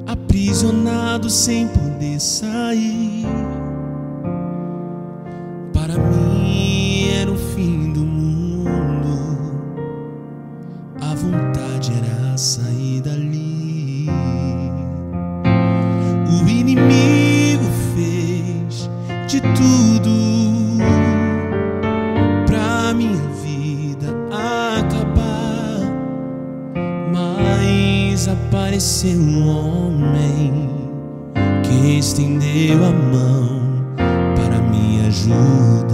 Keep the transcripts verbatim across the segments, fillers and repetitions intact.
aprisionado sem poder sair. Para mim era o fim do mundo, a vontade era sair dali. O inimigo fez de tudo pra minha vida acabar, mas apareceu um homem que estendeu a mão para me ajudar.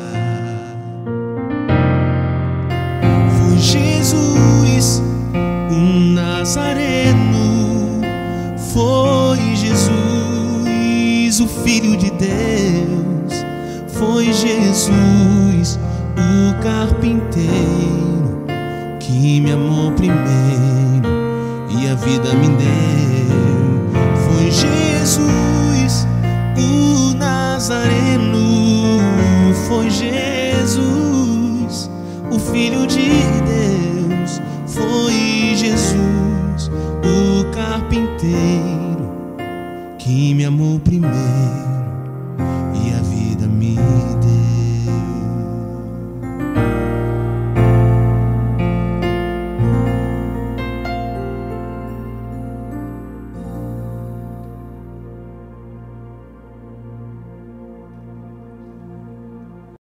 Foi Jesus, o Nazareno, foi Jesus, o Filho de Deus, foi Jesus, o carpinteiro, que me amou primeiro e a vida me deu. Foi Jesus, o Nazareno, foi Jesus, o Filho de Deus, foi Jesus, o carpinteiro, que me amou primeiro.